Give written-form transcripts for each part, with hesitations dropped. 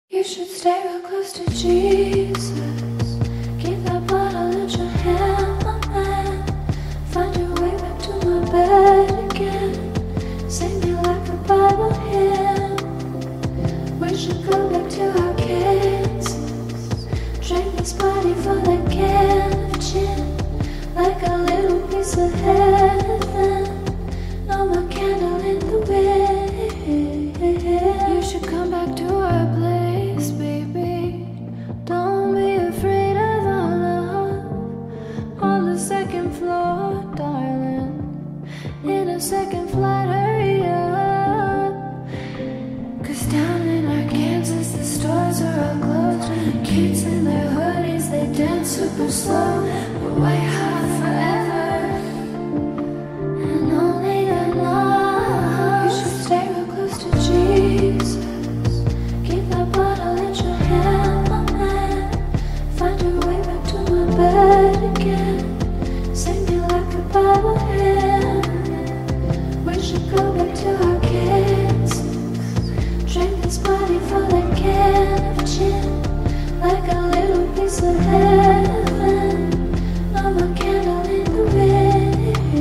You should stay real close to Jesus. Keep that bottle in your hand, my man. Find your way back to my bed again. Sing me like a Bible hymn. We should go back to our Kansas. Drink this body full of can of gin, like a little piece of heaven. No more candle in the wind. You should come back to our place, baby. Don't be afraid of our love. On the second floor, darling. In a second flight, hurry up. 'Cause down in Arkansas, the stores are all closed. Kids in their hoodies, they dance super slow. But white hot forever, and only the knows. You should stay real close to Jesus. Keep that bottle in your hand, my man. Find your way back to my bed again. Sing me like a Bible hymn. We should go back to our Kansas. Drink this body full of can of gin, like a little piece of heaven. No more candle in the wind.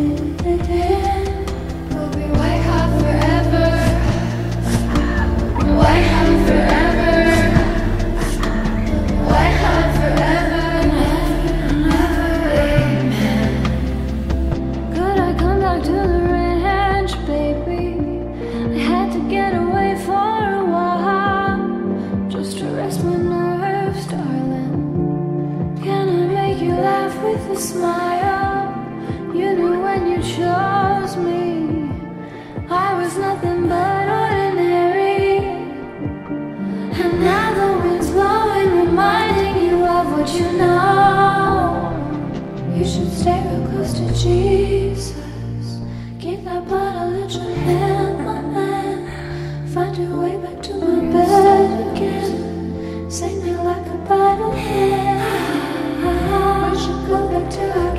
We'll be white hot forever. White hot forever. White hot forever. Never, amen. Could I come back to the ranch, baby? I had to get away for a while, just to rest my nerves, darling. Can I make you laugh with a smile? You knew when you chose me I was nothing but ordinary. And now the wind's blowing, reminding you of what you know. You should stay real close to Jesus. Keep that bottle in your hand, my man. Find your way back to my bed again. Sing me like a Bible hymn. We should go back to our